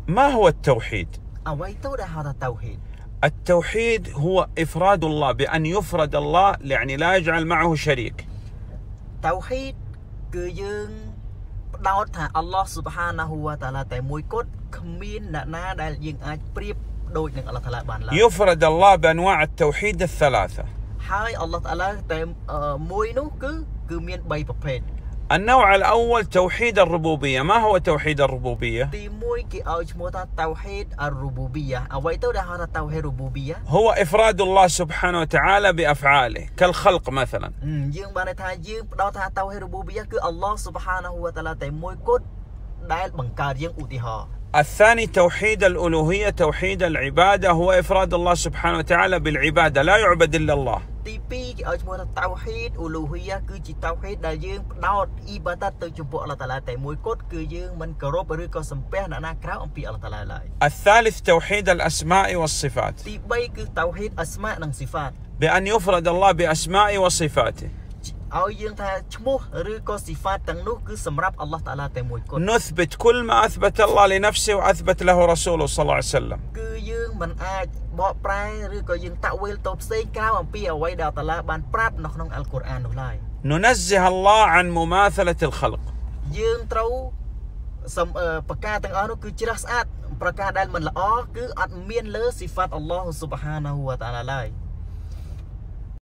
ما هو التوحيد؟ អ្វីទៅដែលហៅថាតៅហ៊ីត التوحيد هو إفراد الله بأن يفرد الله يعني لا يجعل معه شريك តៅហ៊ីតគឺយើងផ្ដោតថាអល់ឡោះស៊ុបហានាហ៊ូវតាឡាតែមួយគត់គ្មានអ្នកណាដែលយើងអាចប្រៀបដូចនឹងអល់ឡោះតាឡាបានឡើយ يفرد الله بأنواع التوحيد الثلاثة ហើយអល់ឡោះតាឡាតែមួយនោះគឺមាន3ប្រភេទ النوع الأول توحيد الربوبية ما هو توحيد الربوبية؟ ទី1គេឲ្យឈ្មោះថាតៅហ៊ីតអររូបូប៊ីយ៉ាអ្វីទៅដែលហៅថាតៅហ៊ីតរូបូប៊ីយ៉ា هو إفراد الله سبحانه وتعالى بأفعاله كالخلق مثلا យើងបានថាយើងផ្ដោតថាតៅហ៊ីតរូបូប៊ីយ៉ាគឺអល់ឡោះស៊ុបហានាហ៊ូវតាឡាតែមួយគត់ដែលបង្កើតយើងឧទាហរណ៍ الثاني توحيد الألوهية توحيد العبادة هو إفراد الله سبحانه وتعالى بالعبادة لا يعبد إلا الله ទី2គេឲ្យឈ្មោះថាតៅហ៊ីតអ៊ូលូហ៊ីយ៉ាគឺជាតៅហ៊ីតដែលយើងផ្ដោតអ៊ីបាដាតទៅចំពោះអល់ឡោះតាឡាតែមួយគត់គឺយើងមិនគោរពឬក៏សំពះអ្នកណាក្រៅអំពីអល់ឡោះតាឡាឡើយ الثالث توحيد الأسماء والصفات ទី3គឺតៅហ៊ីតអស្មានិងស៊ីហ្វាត بأن يفرد الله بأسمائه وصفاته ឲ្យយើងថាឈ្មោះឬក៏ស៊ីហ្វាតទាំងនោះគឺសម្រាប់អល់ឡោះតាឡាតែមួយគត់ نثبت كل ما أثبت الله لنفسه وأثبت له رسوله صلى الله عليه وسلم គឺយើងមិនអាចបកប្រែឬក៏យើងតាក់វីលទៅផ្សេងក្រៅអំពីអ្វីដែលតាឡាបានប្រាប់នៅក្នុងអល់កុរអាននោះឡើយ ننزه الله عن مماثلة الخلق យើងត្រូវប្រការទាំងអស់នោះគឺជ្រះស្អាតប្រការដែលមិនល្អគឺអត់មានលើស៊ីហ្វាតអល់ឡោះស៊ុបហានាហ៊ូវតាឡាឡើយ